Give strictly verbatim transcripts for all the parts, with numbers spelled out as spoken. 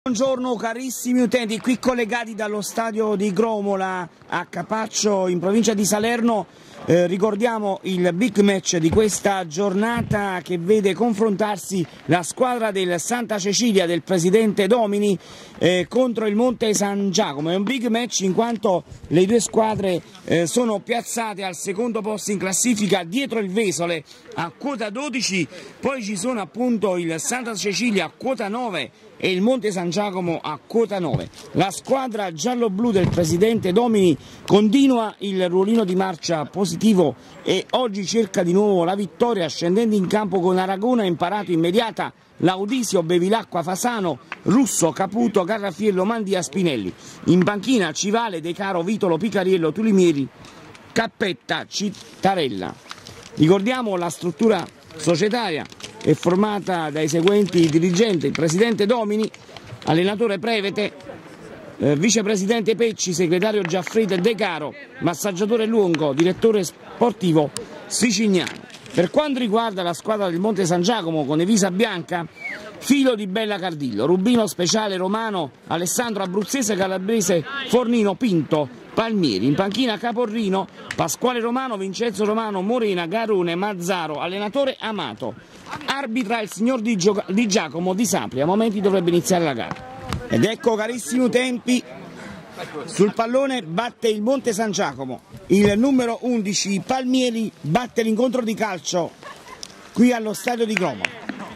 Buongiorno carissimi utenti, qui collegati dallo stadio di Gromola a Capaccio in provincia di Salerno. Eh, ricordiamo il big match di questa giornata che vede confrontarsi la squadra del Santa Cecilia del presidente Domini eh, contro il Monte San Giacomo. È un big match in quanto le due squadre eh, sono piazzate al secondo posto in classifica dietro il Vesole a quota dodici, poi ci sono appunto il Santa Cecilia a quota nove e il Monte San Giacomo a quota nove. La squadra giallo-blu del presidente Domini continua il ruolino di marcia positivo e oggi cerca di nuovo la vittoria scendendo in campo con Aragona in parata immediata, Laudisio, Bevilacqua, Fasano, Russo, Caputo, Carrafiello, Mandia, Spinelli. In panchina Civale, De Caro, Vitolo, Picariello, Tulimieri, Cappetta, Cittarella. Ricordiamo la struttura societaria è formata dai seguenti dirigenti: il presidente Domini, allenatore Prevete, eh, vicepresidente Pecci, segretario Giaffrida e De Caro, massaggiatore Luongo, direttore sportivo Sicignano. Per quanto riguarda la squadra del Monte San Giacomo con Evisa Bianca, Filo di Bella Cardillo, Rubino Speciale Romano, Alessandro Abruzzese, Calabrese, Fornino, Pinto, Palmieri. In panchina Caporrino, Pasquale Romano, Vincenzo Romano, Morena, Garone, Mazzaro, allenatore Amato. Arbitra il signor Di, Gio Di Giacomo di Sapri. A momenti dovrebbe iniziare la gara. Ed ecco carissimi utenti, sul pallone batte il Monte San Giacomo. Il numero undici Palmieri batte l'incontro di calcio qui allo stadio di Gromola.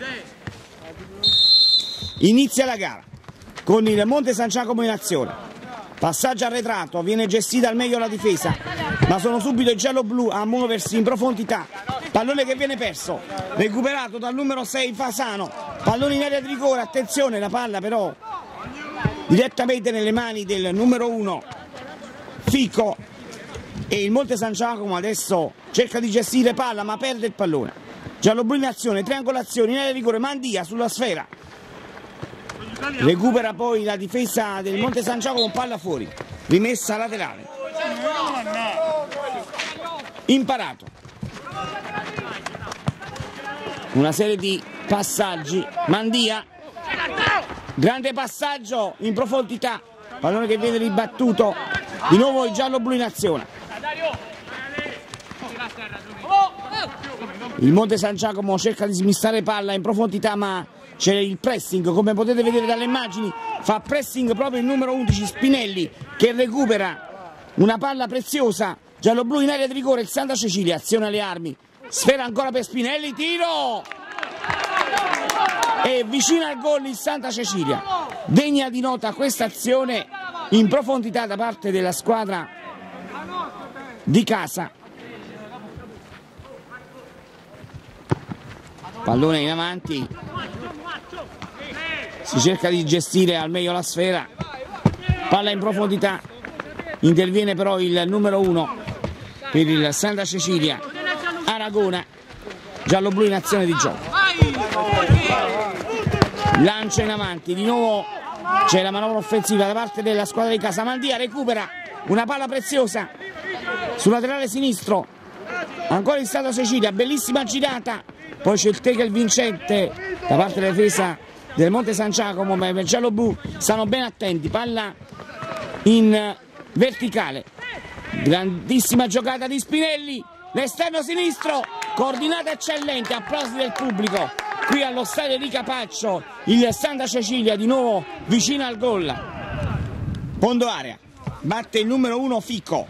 Inizia la gara con il Monte San Giacomo in azione. Passaggio arretrato, viene gestita al meglio la difesa, ma sono subito i giallo-blu a muoversi in profondità. Pallone che viene perso, recuperato dal numero sei Fasano, pallone in area di rigore, attenzione, la palla però direttamente nelle mani del numero uno Fico e il Monte San Giacomo adesso cerca di gestire palla ma perde il pallone. Giallo-blu in azione, triangolazione in area di rigore, Mandia sulla sfera. Recupera poi la difesa del Monte San Giacomo, palla fuori, rimessa laterale. Imparato. Una serie di passaggi, Mandia, grande passaggio in profondità, pallone che viene ribattuto, di nuovo il giallo-blu in azione. Il Monte San Giacomo cerca di smistare palla in profondità ma c'è il pressing, come potete vedere dalle immagini, fa pressing proprio il numero undici Spinelli che recupera una palla preziosa, giallo-blu in area di rigore, il Santa Cecilia, azione alle armi, sfera ancora per Spinelli, tiro! E vicino al gol il Santa Cecilia. Degna di nota questa azione in profondità da parte della squadra di casa. Pallone in avanti, si cerca di gestire al meglio la sfera, palla in profondità, interviene però il numero uno per il Santa Cecilia, Aragona, giallo-blu in azione di gioco. Lancia in avanti, di nuovo c'è la manovra offensiva da parte della squadra di casa. Mandia recupera una palla preziosa sul laterale sinistro, ancora il Santa Cecilia, bellissima girata, poi c'è il tackle vincente da parte della difesa del Monte San Giacomo, ma i giallo-blu stanno ben attenti, palla in verticale, grandissima giocata di Spinelli, l'esterno sinistro, coordinata eccellente, applausi del pubblico qui allo stadio di Capaccio. Il Santa Cecilia di nuovo vicino al gol, fondo area, batte il numero uno Fico,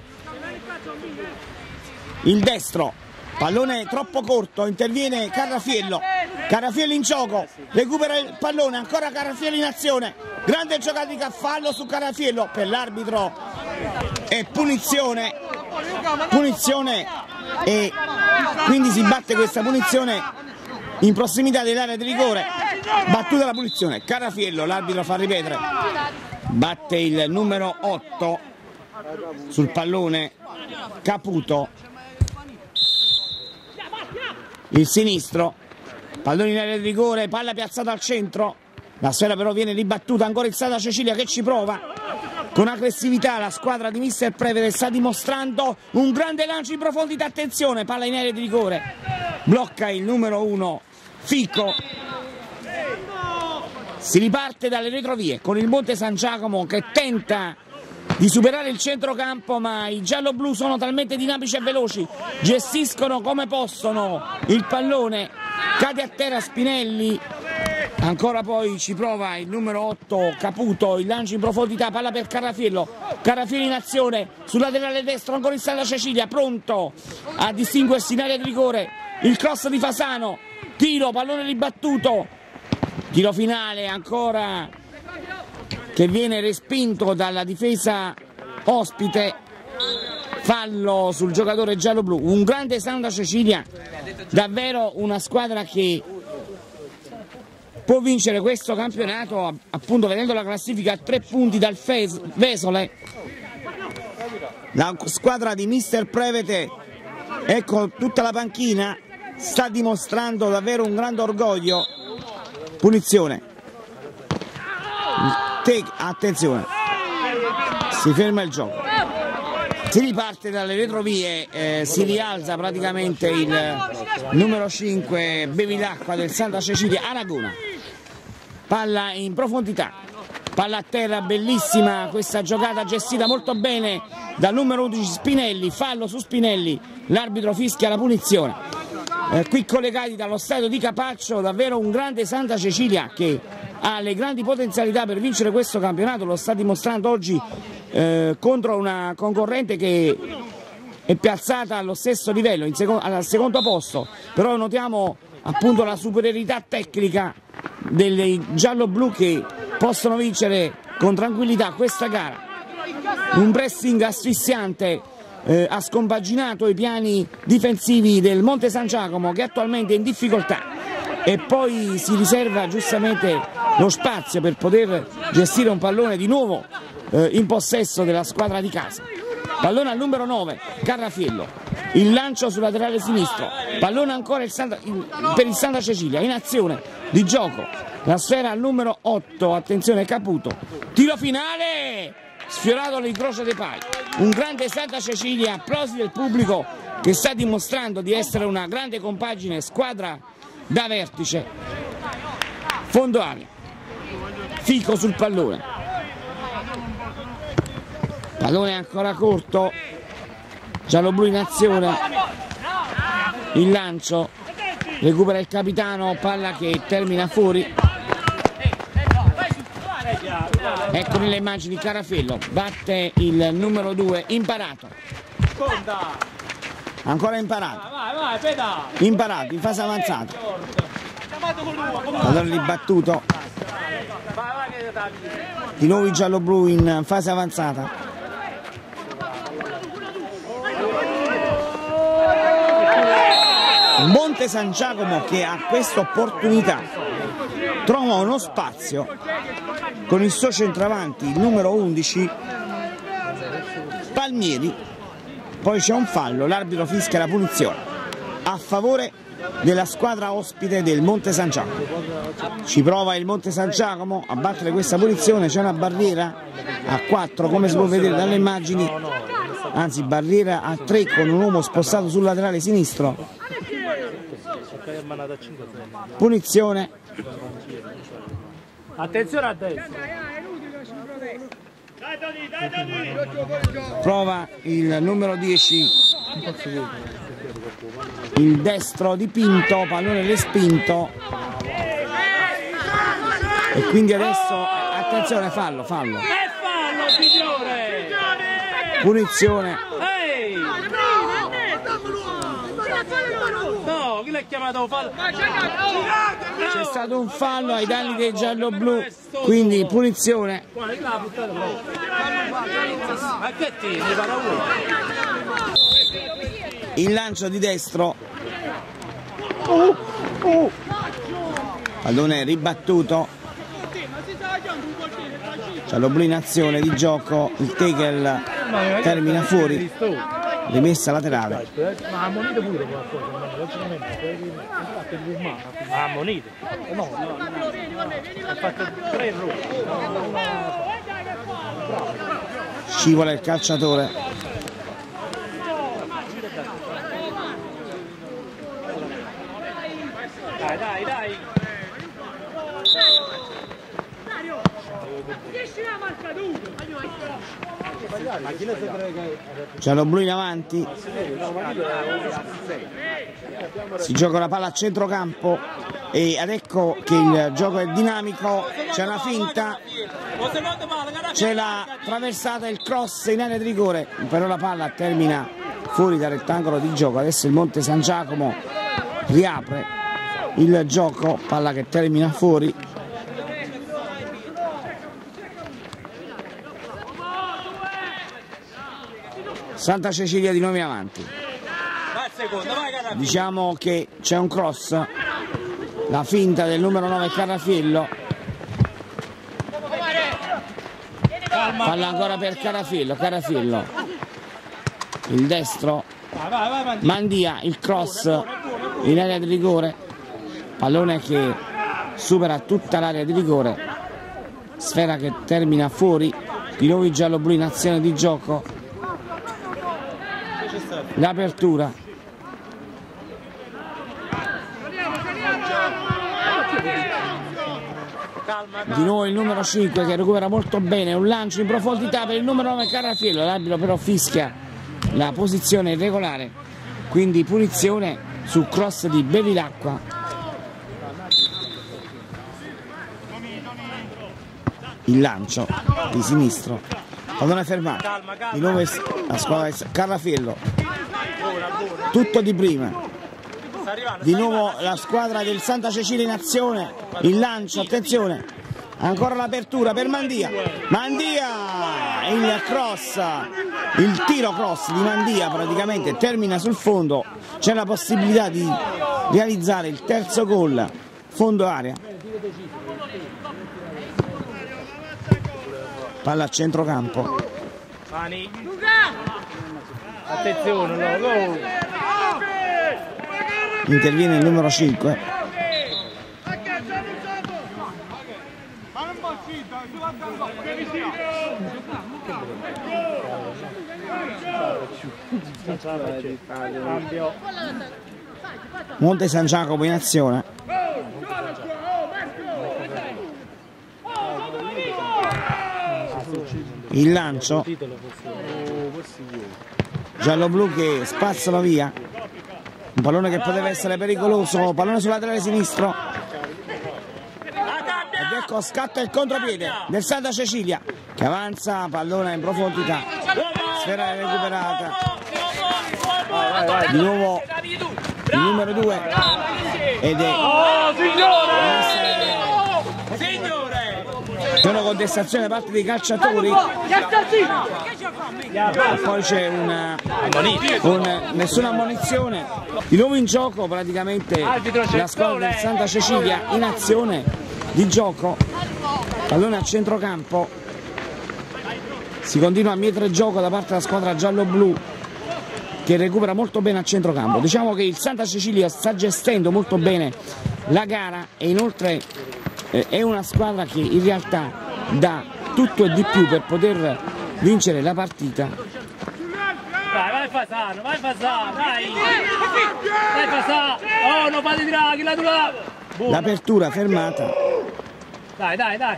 il destro, pallone troppo corto, interviene Carrafiello, Carrafiello in gioco, recupera il pallone, ancora Carrafiello in azione, grande giocata di Caffallo su Carrafiello, per l'arbitro è punizione, punizione e quindi si batte questa punizione in prossimità dell'area di rigore, battuta la punizione, Carrafiello, l'arbitro fa ripetere, batte il numero otto sul pallone Caputo, il sinistro, pallone in area di rigore, palla piazzata al centro, la sfera però viene ribattuta, ancora il Santa Cecilia che ci prova con aggressività, la squadra di mister Prevede sta dimostrando un grande lancio in profondità, attenzione, palla in area di rigore, blocca il numero uno Fico, Si riparte dalle retrovie con il Monte San Giacomo che tenta di superare il centrocampo, ma i giallo-blu sono talmente dinamici e veloci, gestiscono come possono il pallone, cade a terra Spinelli, ancora poi ci prova il numero otto Caputo, il lancio in profondità, palla per Carrafiello, Carrafiello in azione, sul laterale destro ancora in Santa Cecilia, pronto a distinguersi in area di rigore, il cross di Fasano, tiro, pallone ribattuto, tiro finale ancora che viene respinto dalla difesa ospite, fallo sul giocatore giallo-blu. Un grande Santa Cecilia, davvero una squadra che può vincere questo campionato, appunto vedendo la classifica a tre punti dal Fes Vesole. La squadra di mister Prevete, ecco tutta la panchina, sta dimostrando davvero un grande orgoglio. Punizione. Attenzione, si ferma il gioco, si riparte dalle retrovie, eh, si rialza praticamente il numero cinque Bevilacqua del Santa Cecilia, Aragona, palla in profondità, palla a terra, bellissima questa giocata gestita molto bene dal numero undici Spinelli, fallo su Spinelli, l'arbitro fischia la punizione. Eh, qui collegati dallo stadio di Capaccio, davvero un grande Santa Cecilia che ha le grandi potenzialità per vincere questo campionato, lo sta dimostrando oggi eh, contro una concorrente che è piazzata allo stesso livello, in seco al secondo posto, però notiamo appunto la superiorità tecnica dei giallo-blu che possono vincere con tranquillità questa gara. Un pressing asfissiante eh, ha scompaginato i piani difensivi del Monte San Giacomo che attualmente è in difficoltà e poi si riserva giustamente lo spazio per poter gestire un pallone di nuovo eh, in possesso della squadra di casa. Pallone al numero nove, Carrafiello, il lancio sul laterale sinistro, pallone ancora il Santa, il, per il Santa Cecilia, in azione di gioco, la sfera al numero otto, attenzione Caputo, tiro finale, sfiorato all'incrocio dei pali, un grande Santa Cecilia, applausi del pubblico che sta dimostrando di essere una grande compagine, squadra da vertice, fondo area, Fico sul pallone, pallone ancora corto, giallo-blu in azione, il lancio, recupera il capitano, palla che termina fuori, eccomi le immagini, Carrafiello batte il numero due, Imparato, ancora Imparato, Imparato in fase avanzata, pallone ribattuto, di nuovo i giallo-blu in fase avanzata, Monte San Giacomo che ha questa opportunità trova uno spazio con il suo centravanti, il numero undici Palmieri, poi c'è un fallo, l'arbitro fischia la punizione a favore della squadra ospite del Monte San Giacomo. Ci prova il Monte San Giacomo a battere questa punizione, c'è una barriera a quattro come si può vedere dalle immagini, anzi barriera a tre con un uomo spostato sul laterale sinistro, punizione, attenzione a destra, prova il numero dieci, il destro di Pinto, pallone respinto e quindi adesso attenzione, fallo, fallo, e fallo signore, punizione, ehi, no, chi l'ha chiamato fallo? c'è stato un fallo ai danni dei giallo-blu, quindi punizione, ma che ti mi pare uno? il lancio di destro, pallone ribattuto, giallo-blu in azione di gioco, il tackle termina fuori, rimessa laterale, Ma ammonite pure qualcosa, logicamente, ma ammonite? No, no, ha fatto tre errori. scivola il calciatore, Dai, dai, dai. Gialloblu in avanti, si gioca la palla a centrocampo e ad ecco che il gioco è dinamico, c'è una finta, c'è la traversata, il cross in area di rigore, però la palla termina fuori dal rettangolo di gioco. Adesso il Monte San Giacomo riapre il gioco, palla che termina fuori. Santa Cecilia di nuovo in avanti, diciamo che c'è un cross, la finta del numero nove Carafiello, palla ancora per Carafiello, Carafiello il destro, Mandia, il cross in area di rigore, pallone che supera tutta l'area di rigore, sfera che termina fuori, di nuovo i gialloblu in azione di gioco. L'apertura, di nuovo il numero cinque che recupera molto bene, un lancio in profondità per il numero nove Carafiello, l'arbitro però fischia la posizione irregolare, quindi punizione sul cross di Bevilacqua. Il lancio di sinistro, pallone fermato, di nuovo la squadra di Carafiello, tutto di prima, di nuovo la squadra del Santa Cecilia in azione, il lancio, attenzione, ancora l'apertura per Mandia, Mandia, il cross, il tiro cross di Mandia praticamente termina sul fondo, c'è la possibilità di realizzare il terzo gol, fondo area, palla a centrocampo, attenzione, no, no. Interviene il numero cinque. Monte San Giacomo in azione. Il lancio, gialloblu che spazzano via, un pallone che poteva essere pericoloso, pallone sul laterale sinistro ed ecco scatto il contropiede del Santa Cecilia che avanza, pallone in profondità, sfera recuperata, di nuovo il numero due ed è c'è una contestazione da parte dei calciatori e poi c'è una con nessuna ammonizione, di nuovo in gioco praticamente la squadra del Santa Cecilia in azione di gioco, pallone a centrocampo, si continua a mietere gioco da parte della squadra giallo-blu che recupera molto bene a centrocampo. Diciamo che il Santa Cecilia sta gestendo molto bene la gara e inoltre eh, è una squadra che in realtà dà tutto e di più per poter vincere la partita. Vai, vai Fasano, vai Fasano, dai! Vai Fasano! Oh, non fate tirare, la tua! L'apertura fermata. Dai, dai, dai!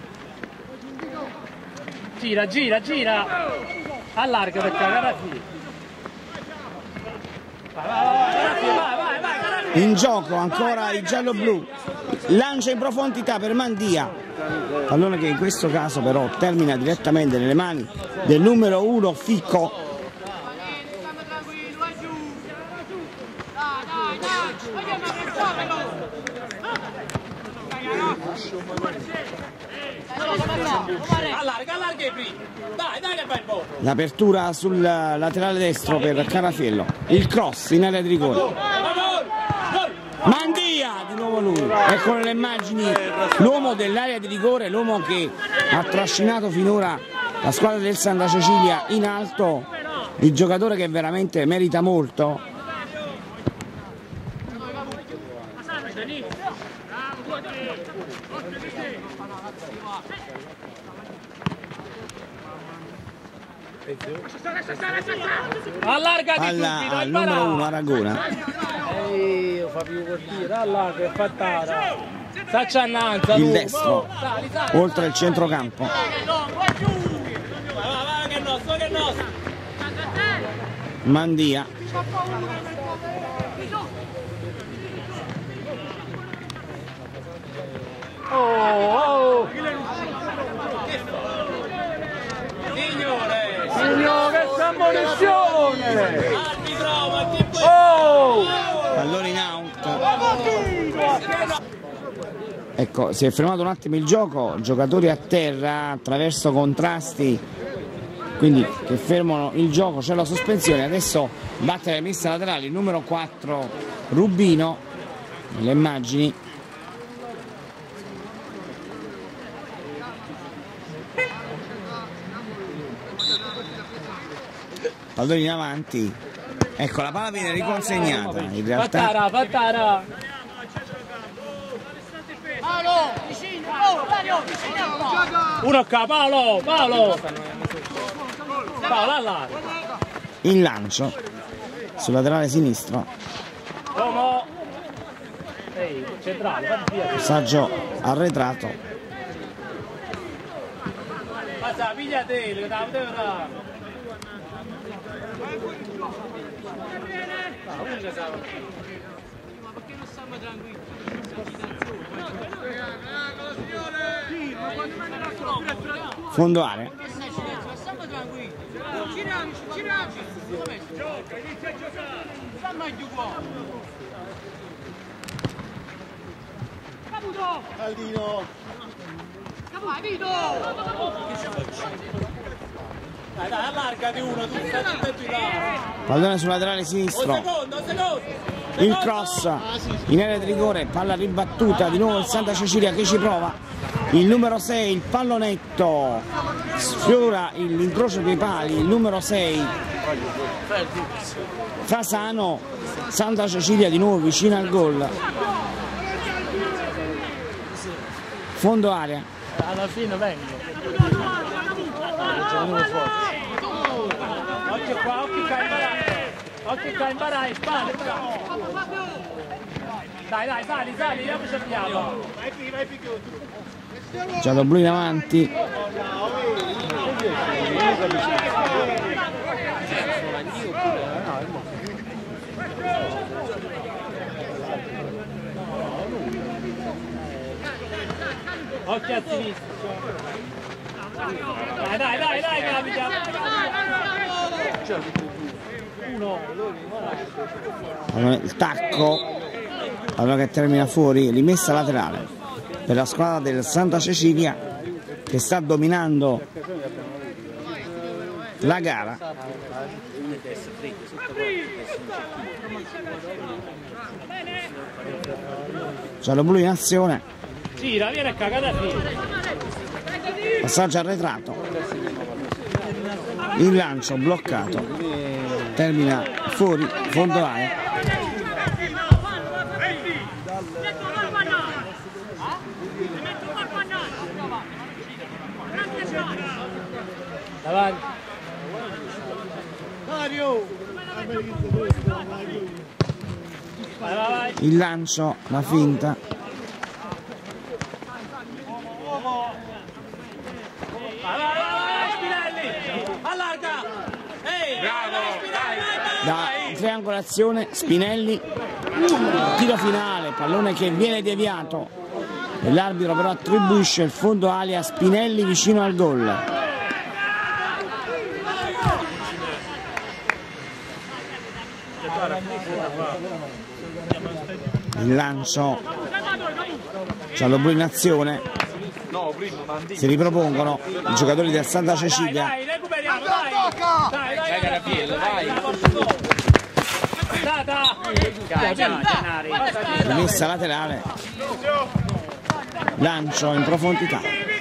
Gira, gira, gira! Allarga per cagare qui! Vai, vai, vai, vai! In gioco ancora il giallo-blu, lancia in profondità per Mandia, pallone che in questo caso però termina direttamente nelle mani del numero uno Ficco. L'apertura sul laterale destro per Carafiello, il cross in area di rigore, Mandia di nuovo lui, ecco le immagini, l'uomo dell'area di rigore, l'uomo che ha trascinato finora la squadra del Santa Cecilia in alto, il giocatore che veramente merita molto. Allargati Palla subito, al numero uno Aragona. Ehi, fa più cortire, allarga, è fattata. il destro, oltre il centrocampo. Mandia. Oh, oh. Signore! Signore, che ammonizione! Oh! Pallone in out. Ecco, si è fermato un attimo il gioco, giocatori a terra attraverso contrasti, quindi che fermano il gioco, c'è la sospensione. Adesso batte la messa laterale il numero quattro Rubino, nelle immagini. Pallone in avanti, ecco la palla viene riconsegnata, in realtà Fattara, Fattara. Uno qua, Paolo, Paolo. Paolo all'aria. il lancio sul laterale sinistro, Uomo. Ehi, centrale, fatti via. passaggio arretrato, Passa, pigliate, che da vedere. fondo area, Caldino! Dai, dai, allargati uno, tu stai attento in là. pallone sul laterale sinistro, Secondo, secondo! il cross in area di rigore, palla ribattuta, di nuovo il Santa Cecilia che ci prova, il numero sei, il pallonetto, sfiora l'incrocio dei pali, il numero sei, Fasano, Santa Cecilia di nuovo vicino al gol, fondo area, Alla fine vengo. Occhio qua, occhio qua, imbarai. Occhio qua, imbarai, spalle. Dai, dai, sali, sali, vediamo se abbiamo. giallo blu in avanti, Occhio a sinistra. Dai, dai, dai, dai, capita. Uno. allora, il tacco, allora che termina fuori, rimessa laterale per la squadra del Santa Cecilia che sta dominando la gara. Giallo blu in azione, Gira, viene cagata qui. passaggio arretrato, il lancio bloccato, termina fuori, fondo area, Davanti. Vai, vai, vai. il lancio, la finta, Vai, vai, vai, Spinelli. Allarga. Ehi, bravo. Spinelli. da triangolazione, Spinelli, tiro finale, pallone che viene deviato e l'arbitro però attribuisce il fondo area a Spinelli vicino al gol. Il lancio, giallo blu in azione, si ripropongono i giocatori del Santa Cecilia, Dai, recuperiamo, dai. Dai, dai, dai. Dai, dai. rimessa laterale, lancio in profondità,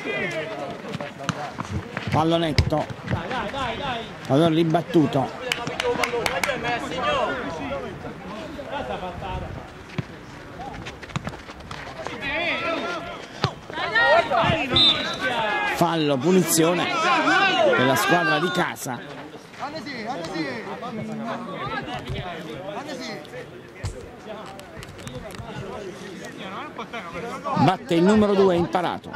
pallonetto, pallone ribattuto, fallo, punizione per la squadra di casa. Batte il numero due Imparato.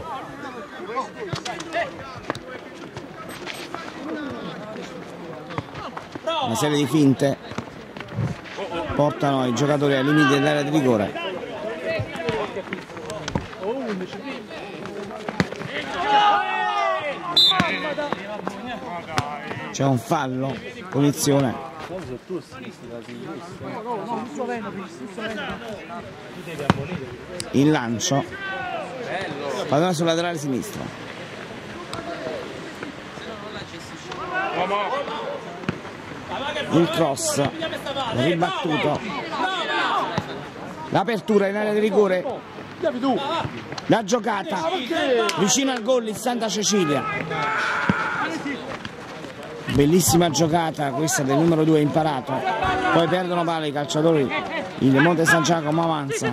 Una serie di finte portano i giocatori ai limiti dell'area di rigore. C'è un fallo, punizione. Il lancio, pallone sul laterale sinistro. Il cross ribattuto, l'apertura in area di rigore, la giocata vicino al gol il Santa Cecilia. Bellissima giocata questa del numero due Imparato, poi perdono palla i calciatori, il Monte San Giacomo avanza.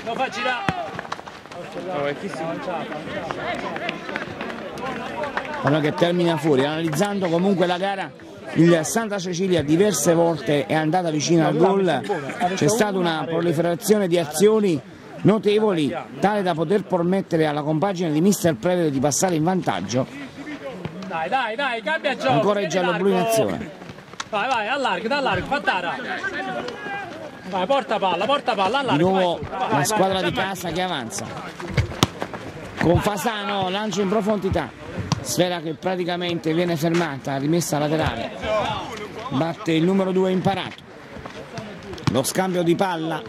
Pallone che termina fuori. Analizzando comunque la gara, il Santa Cecilia diverse volte è andata vicino al gol, c'è stata una proliferazione di azioni notevoli tale da poter permettere alla compagine di mister Prevede di passare in vantaggio. Dai, dai, dai, cambia gioco. Ancora il giallo-blu in azione. Vai, vai, allarga, allarga, fattara. Vai, porta palla, porta palla, allarga. Di nuovo vai, la vai, squadra vai, di vai, casa che avanza. Con Fasano, lancio in profondità. Sfera che praticamente viene fermata, rimessa laterale. Batte il numero due Imparato. Lo scambio di palla.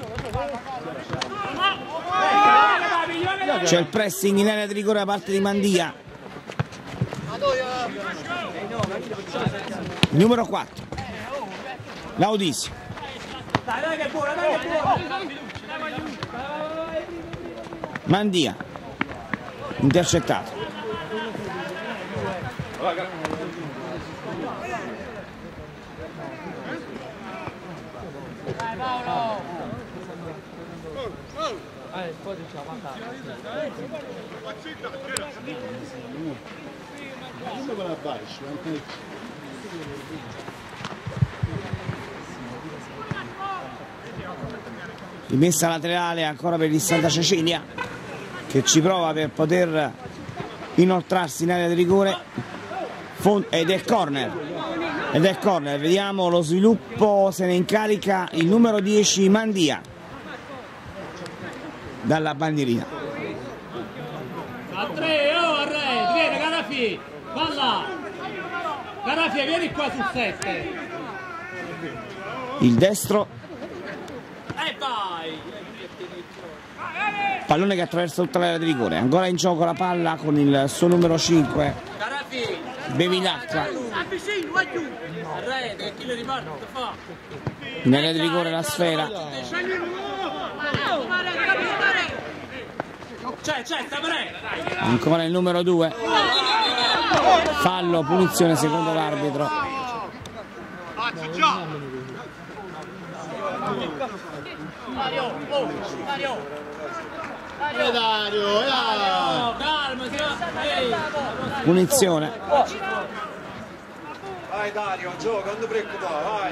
C'è il pressing in area di rigore da parte di Mandia. Numero quattro Laudisio. Mandia intercettato. Rimessa laterale ancora per il Santa Cecilia, che ci prova per poter inoltrarsi in area di rigore, ed è corner ed è corner. Vediamo lo sviluppo, se ne incarica il numero dieci Mandia dalla bandierina. A tre, oh, a re, vieni Carafi, palla, Carafi, vieni qua sul sette. Il destro, E vai! pallone che attraversa tutta l'area di rigore, ancora in gioco la palla con il suo numero cinque Bevilacqua. In area di rigore la sfera. Ancora il numero due. Fallo, punizione secondo l'arbitro. Mario, oh, Mario. Mario, Dario, calma, punizione. Vai Dario, gioca, non ti preoccupare, vai.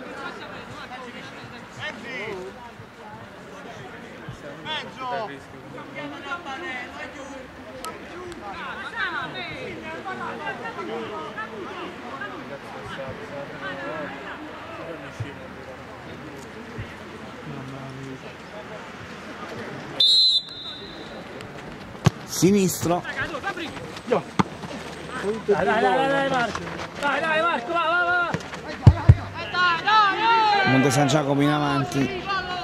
Mezzo. Sinistro. Dai, dai, dai, dai, Marco. Dai, dai, Marco, va, va, va. Monte San Giacomo in avanti.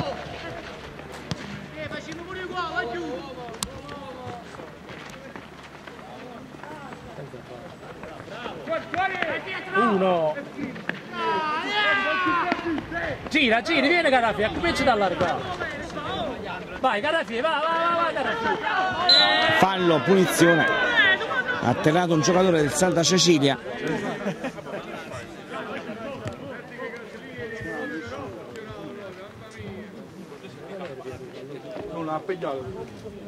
Uno. Gira, gira, vieni Carafi, comincia da allargare. Vai Carafi, va, va, va, va Carafi. Fallo, punizione. Ha atterrato un giocatore del Santa Cecilia. Non ha appegliato.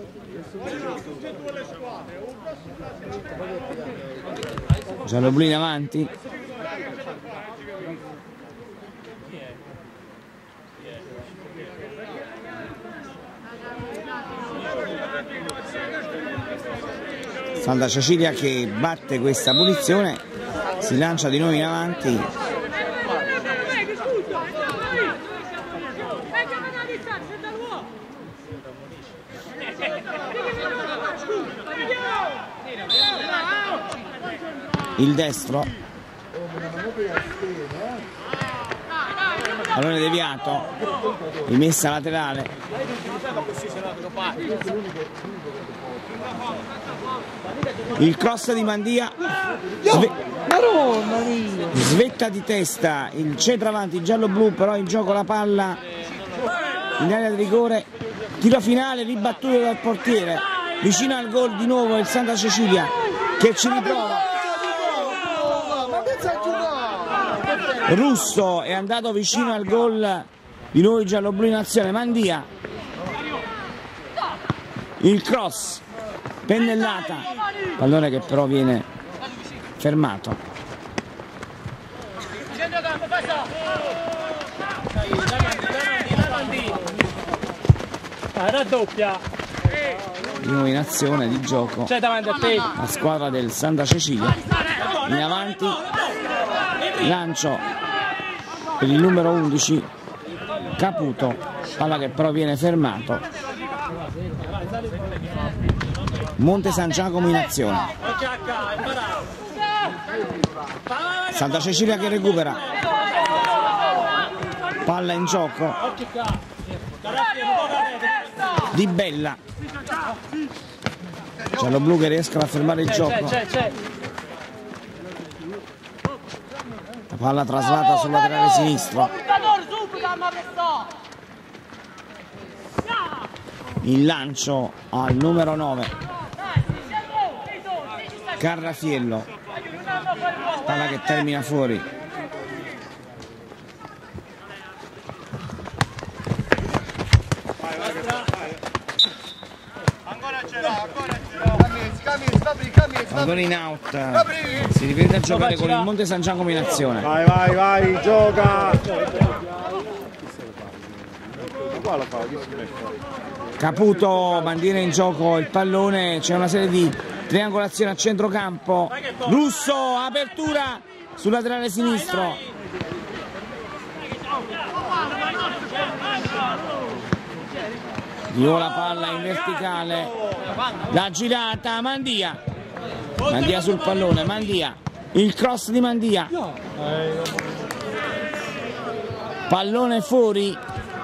Giallo-blu in avanti. Santa Cecilia che batte questa punizione, si lancia di nuovo in avanti. Il destro, pallone deviato, rimessa laterale. Il cross di Mandia, sve svetta di testa il centravanti giallo-blu, però in gioco la palla in area di rigore. Tiro finale ribattuto dal portiere, vicino al gol di nuovo il Santa Cecilia che ci riprova. Russo è andato vicino al gol di nuovo il giallo-blu in azione. Mandia, il cross, pennellata, pallone che però viene fermato. Raddoppia Di nuovo in azione di gioco la squadra del Santa Cecilia, in avanti, lancio per il numero undici Caputo, palla che però viene fermato. Monte San Giacomo in azione, Santa Cecilia che recupera, palla in gioco, Di Bella, giallo-blu che riescono a fermare il gioco. La palla traslata sul laterale sinistro, il lancio al numero nove Carrafiello, palla che termina fuori. Ancora in out, si riprende a giocare con il Monte San Giacomo in azione. Vai, vai, vai, gioca! Caputo mantiene in gioco il pallone, c'è una serie di triangolazioni a centrocampo. Russo, apertura sul laterale sinistro. Di nuovo la palla in verticale, la girata, Mandia. Mandia sul pallone, Mandia, il cross di Mandia, pallone fuori,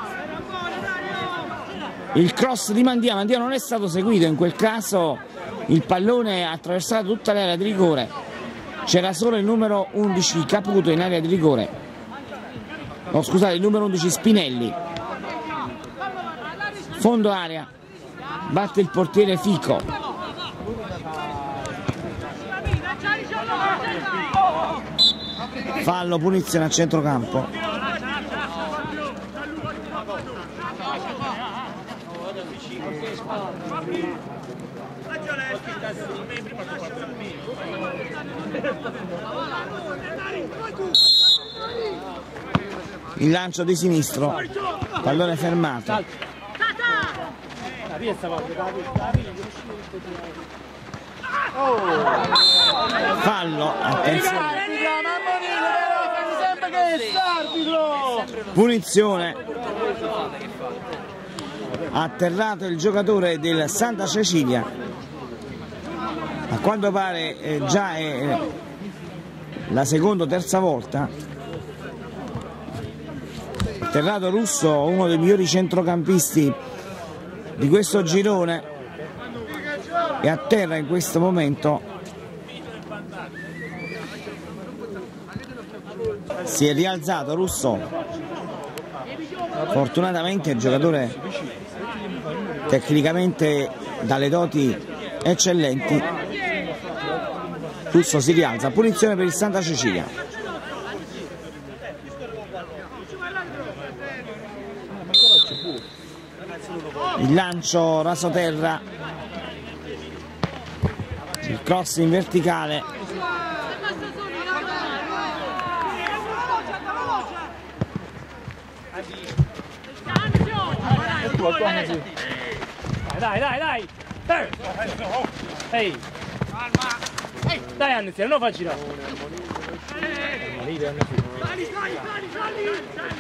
il cross di Mandia, Mandia non è stato seguito in quel caso, il pallone ha attraversato tutta l'area di rigore, c'era solo il numero undici Caputo in area di rigore, no scusate, il numero undici Spinelli, fondo area, batte il portiere Fico. Fallo, punizione a centrocampo. Il lancio di sinistro, pallone fermato. Fallo, attenzione. Punizione. Atterrato il giocatore del Santa Cecilia. A quanto pare eh, già è la seconda o terza volta. Atterrato Russo, uno dei migliori centrocampisti di questo girone, e a terra in questo momento. Si è rialzato Russo, fortunatamente il giocatore tecnicamente dalle doti eccellenti. Russo si rialza, punizione per il Santa Cecilia. Il lancio rasoterra, il cross in verticale. Dai, dai, dai! Ehi! Dai Anni, se non fa girare. Sali, sali, sali,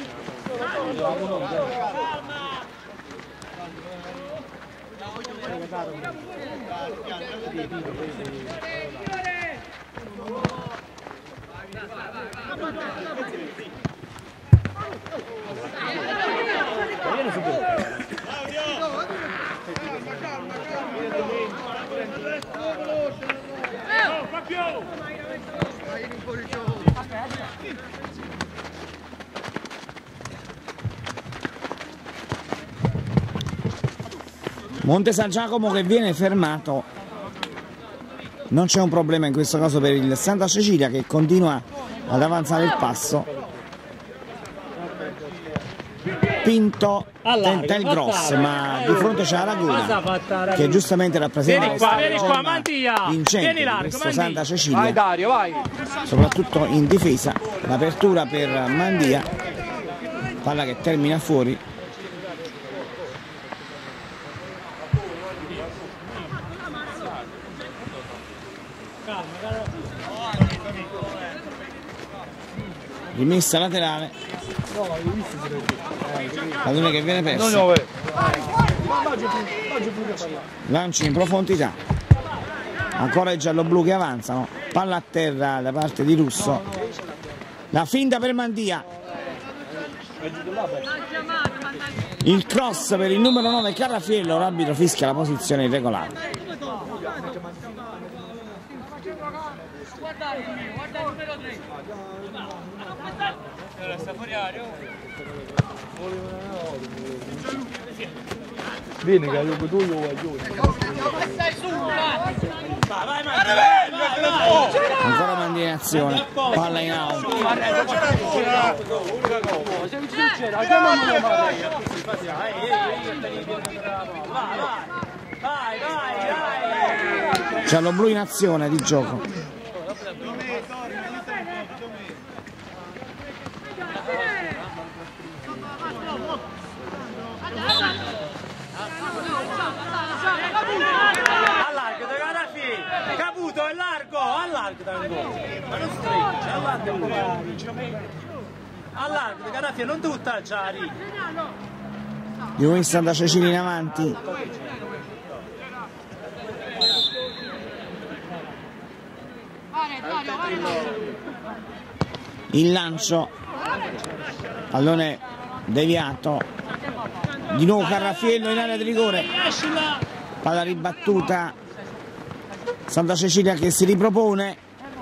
vieni subito. Monte San Giacomo che viene fermato. Non c'è un problema in questo caso per il Santa Cecilia che continua ad avanzare il passo. Pinto tenta il cross, ma di fronte c'è la Laguna che giustamente rappresenta lo squadra vincente di questo Santa Cecilia, soprattutto in difesa. L'apertura per Mandia, palla che termina fuori. Rimessa laterale, pallone che viene perso, lancio in profondità, ancora i gialloblu che avanzano, palla a terra da parte di Russo, la finta per Mandia, il cross per il numero nove Carrafiello, l'arbitro fischia la posizione irregolare. Vieni che io tu io voglio. Ancora Mandia in azione, palla in out. Gialloblu in azione di gioco. Allargo da Carrafiello, Caputo è largo, allargo da ma non stringe, allargo allargo da Carrafiello, non tutta già lì. Di nuovo Santa Cecilia in avanti. Il lancio, pallone deviato, di nuovo Carrafiello in area di rigore, palla ribattuta, Santa Cecilia che si ripropone,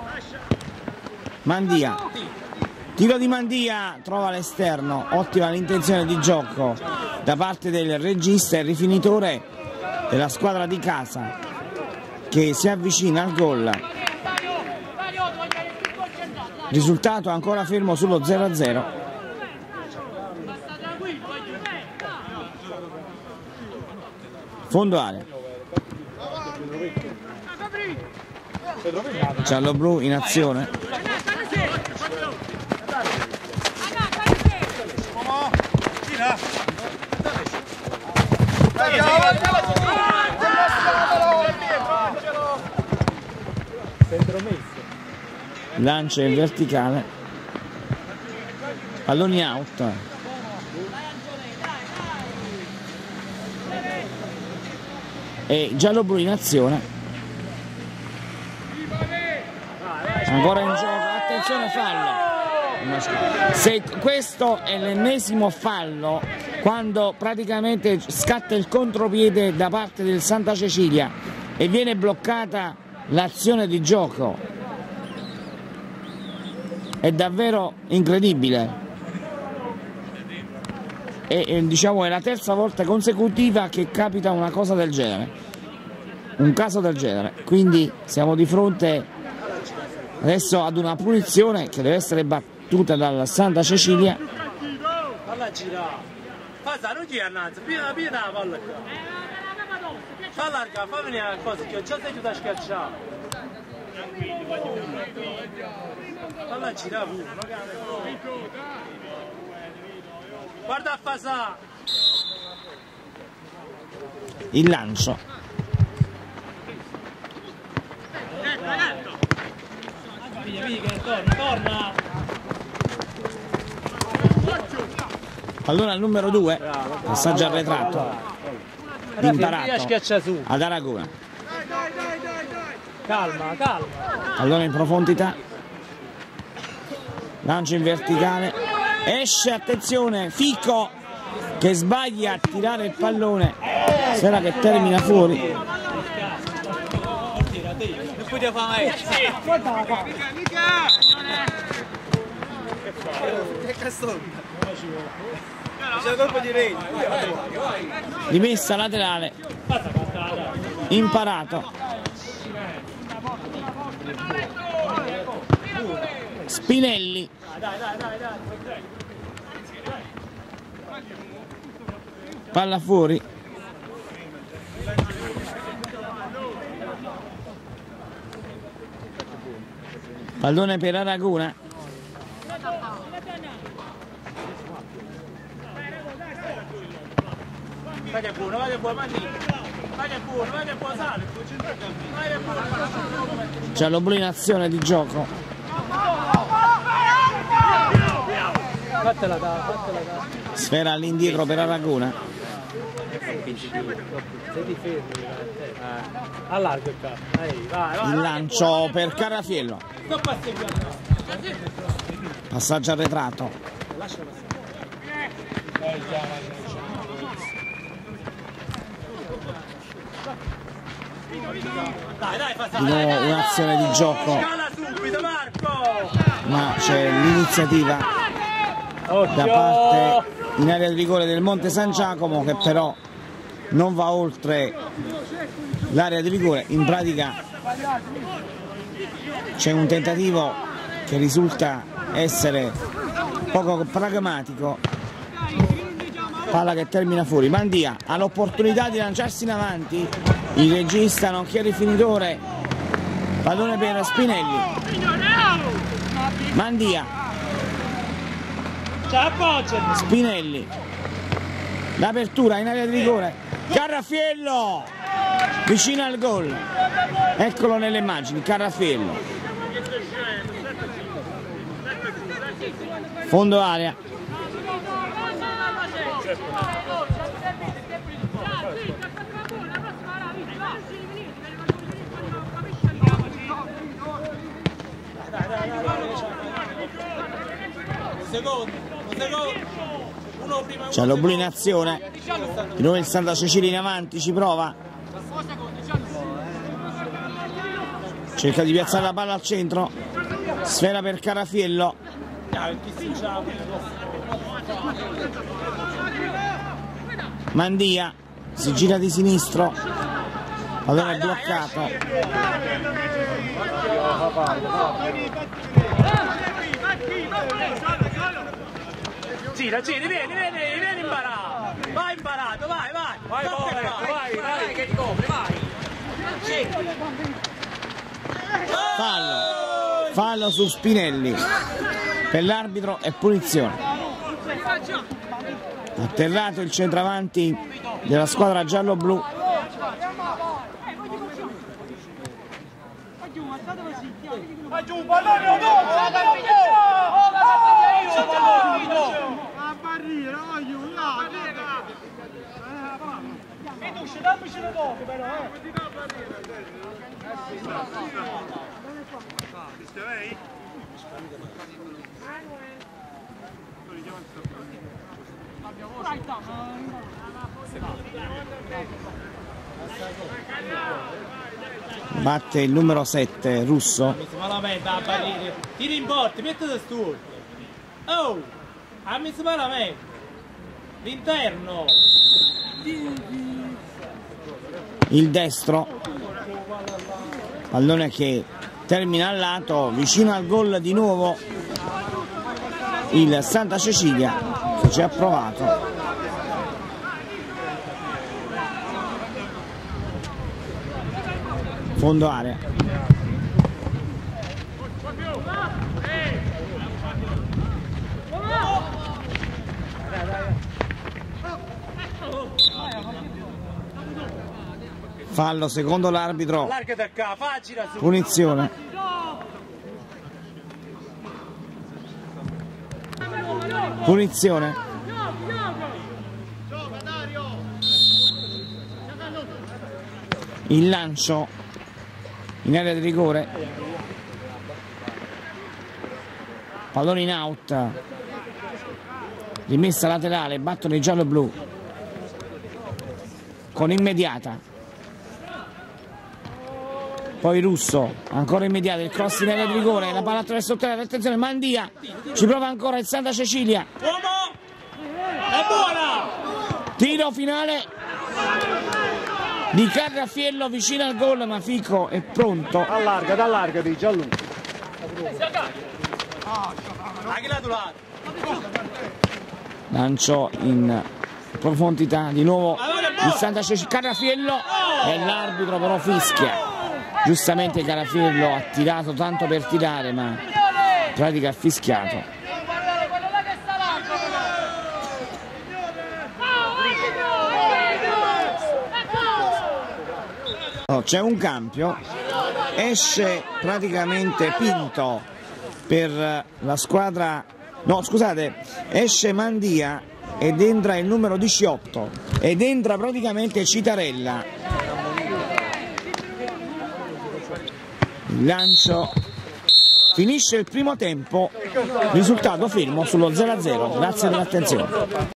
Mandia, tiro di Mandia, trova l'esterno, ottima l'intenzione di gioco da parte del regista e rifinitore della squadra di casa che si avvicina al gol. Risultato ancora fermo sullo zero a zero. Fondo area. Gialloblu in azione. Lancia in verticale, palloni out, e Gialloblu in azione, ancora in gioco, attenzione fallo. Se questo è l'ennesimo fallo, quando praticamente scatta il contropiede da parte del Santa Cecilia e viene bloccata l'azione di gioco. È davvero incredibile e, e diciamo è la terza volta consecutiva che capita una cosa del genere, un caso del genere, quindi siamo di fronte adesso ad una punizione che deve essere battuta dalla Santa Cecilia. Falla girare, falla non gira innanzi, piena piena la palla qua, fa larga, fa venire la cosa che ho già sentito a schiacciare. Falla girare pure, guarda a Fasà. Il lancio, figlia, vedi che torna, torna! Allora il numero due, passaggio arretrato, imparato ad Aragona. Calma, calma. Allora in profondità, lancio in verticale, esce, attenzione, Ficco che sbaglia a tirare il pallone, Sfera che termina fuori. Rimessa laterale, imparato, Spinelli, palla fuori, pallone per Aragona. Vai che buono, vai che buono, vai che buono, vai che buono, sale, vai che buono. Gialloblu in azione di gioco. Fatela da, fatela da. Sfera all'indietro per Aragona. Sei di fermi, allargo il capo. Vai, vai. Il lancio per Carrafiello. Passaggio arretrato. Di nuovo un'azione di gioco, ma c'è l'iniziativa da parte in area di rigore del Monte San Giacomo, che però non va oltre l'area di rigore. In pratica c'è un tentativo che risulta essere poco pragmatico, palla che termina fuori. Mandia ha l'opportunità di lanciarsi in avanti, il regista nonché rifinitore, pallone per Spinelli. Mandia, Spinelli, l'apertura in area di rigore, Carrafiello vicino al gol, eccolo nelle immagini, Carrafiello, fondo area. Gialloblu in azione, di nuovo il Santa Cecilia in avanti, ci prova, cerca di piazzare la palla al centro, Sfera per Carrafiello, Mandia si gira di sinistro, pallone bloccato, gira, gira, vieni, vieni, vieni imparato, vai imparato, vai, vai, vai, vai, vai, vai, che ti copri, vai. Fallo, fallo su Spinelli, per l'arbitro è punizione. Atterrato il centravanti della squadra giallo-blu. Batte il numero sette Russo. Tiri in porta, mettete stu. Oh, ha messo malamente. L'interno. Il destro, pallone che termina al lato, vicino al gol di nuovo il Santa Cecilia che ci ha provato. Fondo area. Fallo secondo l'arbitro, punizione. Punizione. Il lancio in area di rigore, pallone in out, rimessa laterale, battono i giallo-blu con immediata, poi Russo, ancora immediata, il cross in area di rigore, la palla attraverso il terreno, attenzione Mandia, ci prova ancora il Santa Cecilia, È buona! tiro finale di Carraffiello vicino al gol, ma Fico è pronto. Allarga, allarga, di giallo. Lancio in profondità, di nuovo il Santa Cecilia, Carraffiello, e l'arbitro però fischia. Giustamente Carraffiello ha tirato tanto per tirare, ma in pratica ha fischiato. Oh, c'è un cambio, esce praticamente Pinto per la squadra, no scusate, esce Mandia ed entra il numero diciotto ed entra praticamente Citarella. Il lancio, finisce il primo tempo, risultato fermo sullo zero a zero, grazie dell'attenzione.